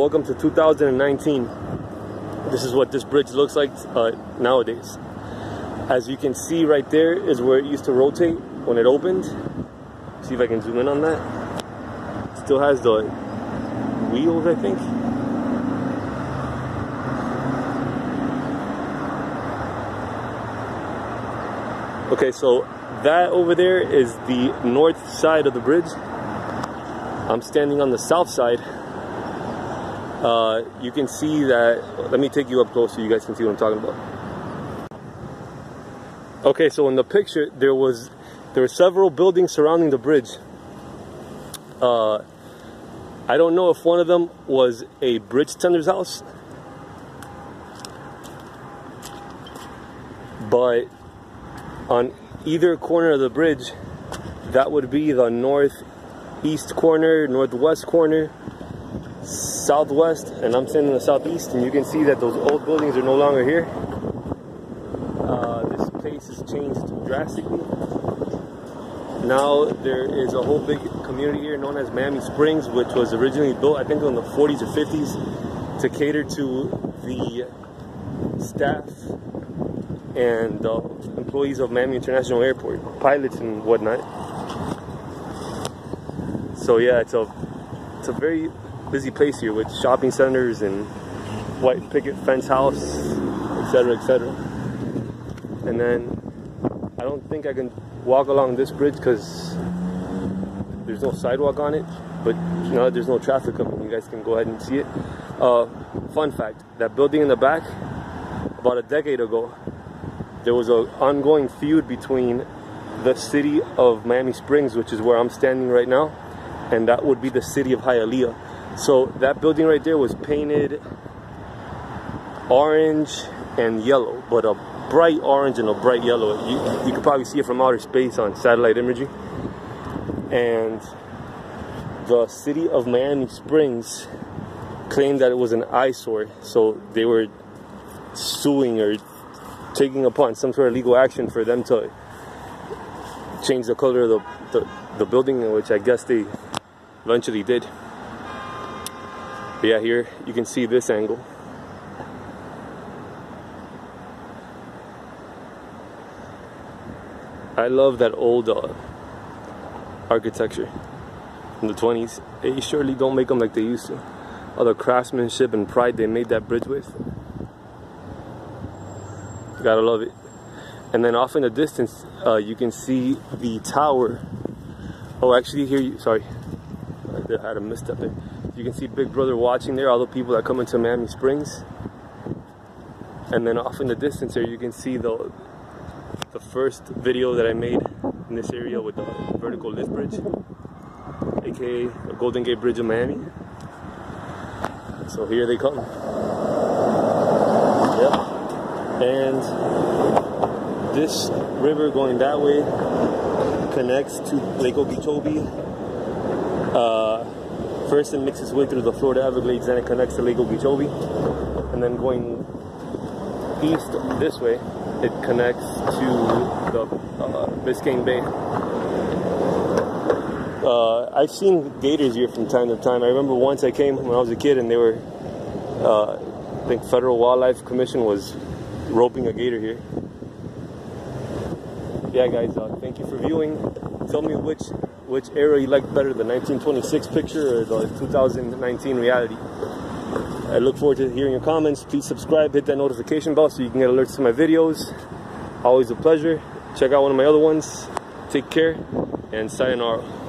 welcome to 2019. This is what this bridge looks like nowadays. As you can see right there is where it used to rotate when it opened. See if I can zoom in on that. Still has the wheels, I think. Okay, so that over there is the north side of the bridge. I'm standing on the south side. You can see that. Let me take you up close so you guys can see what I'm talking about. Okay, so in the picture there were several buildings surrounding the bridge. I don't know if one of them was a bridge tender's house, but on either corner of the bridge, that would be the northeast corner, northwest corner, southwest, and I'm standing in the southeast, and you can see that those old buildings are no longer here. This place has changed drastically. Now there is a whole big community here known as Miami Springs, which was originally built, I think, in the 40s or 50s to cater to the staff and employees of Miami International Airport, pilots and whatnot. So yeah, it's a very busy place here with shopping centers and white picket fence house, etc., etc. And then I don't think I can walk along this bridge because there's no sidewalk on it, but now there's no traffic coming. You guys can go ahead and see it. Fun fact, that building in the back, about a decade ago, there was an ongoing feud between the city of Miami Springs, which is where I'm standing right now, and that would be the city of Hialeah. So that building right there was painted orange and yellow, but a bright orange and a bright yellow. You could probably see it from outer space on satellite imagery. And the city of Miami Springs claimed that it was an eyesore, so they were suing or taking upon some sort of legal action for them to change the color of the building, which I guess they eventually did. But yeah, here you can see this angle. I love that old architecture from the 20s. They surely don't make them like they used to. All the craftsmanship and pride they made that bridge with. Gotta love it. And then off in the distance, you can see the tower. Oh, actually, here, sorry, I had a misstep there. You can see Big Brother watching there, all the people that come into Miami Springs. And then off in the distance here, you can see the first video that I made in this area with the vertical lift bridge, aka the Golden Gate Bridge of Miami. So here they come. Yep. And this river going that way connects to Lake Okeechobee. First it makes its way through the Florida Everglades, then it connects to Lake Okeechobee. And then going east this way, it connects to the Biscayne Bay. I've seen gators here from time to time. I remember once I came when I was a kid and they were, I think Federal Wildlife Commission was roping a gator here. Yeah guys, thank you for viewing. Tell me which era you like better, the 1926 picture or the 2019 reality. I look forward to hearing your comments. Please subscribe, hit that notification bell so you can get alerts to my videos. Always a pleasure. Check out one of my other ones. Take care and sayonara.